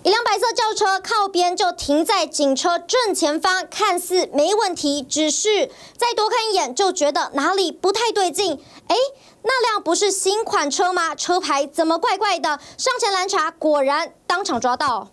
一辆白色轿车靠边就停在警车正前方，看似没问题，只是再多看一眼就觉得哪里不太对劲。那辆不是新款车吗？车牌怎么怪怪的？上前拦查，果然当场抓到。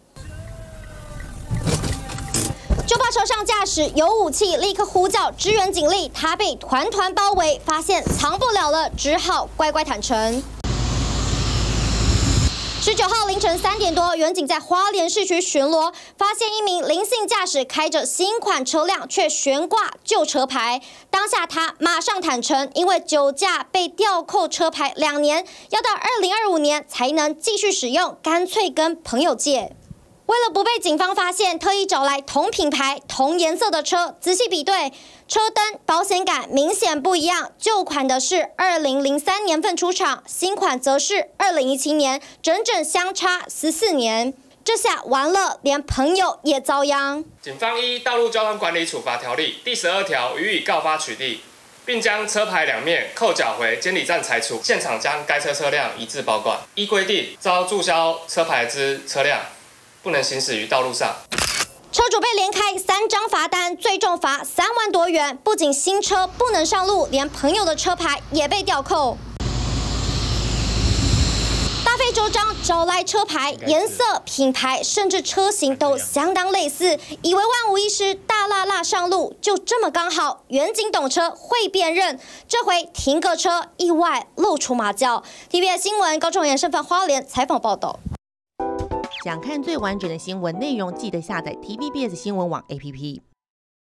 就怕车上驾驶有武器，立刻呼叫支援警力。他被团团包围，发现藏不了了，只好乖乖坦诚。19号凌晨3点多，员警在花莲市区巡逻，发现一名林姓驾驶开着新款车辆，却悬挂旧车牌。当下他马上坦诚，因为酒驾被吊扣车牌2年，要到2025年才能继续使用，干脆跟朋友借。 为了不被警方发现，特意找来同品牌、同颜色的车，仔细比对，车灯、保险杆明显不一样。旧款的是2003年份出厂，新款则是2017年，整整相差14年。这下完了，连朋友也遭殃。 警方依《道路交通管理处罚条例》第12条予以告发取缔，并将车牌2面扣缴回监理站裁处，现场将该车辆移至保管。依规定，遭注销车牌之车辆 不能行驶于道路上。 车主被连开3张罚单，最重罚3万多元。不仅新车不能上路，连朋友的车牌也被吊扣。大费周章找来车牌，颜色、品牌甚至车型都相当类似，以为万无一失，大辣辣上路，就这么刚好。远景懂车会辨认，这回停个车，意外露出马脚。TVBS 新闻高仲妍身份花莲采访报道。 想看最完整的新闻内容，记得下载 TVBS 新闻网 APP。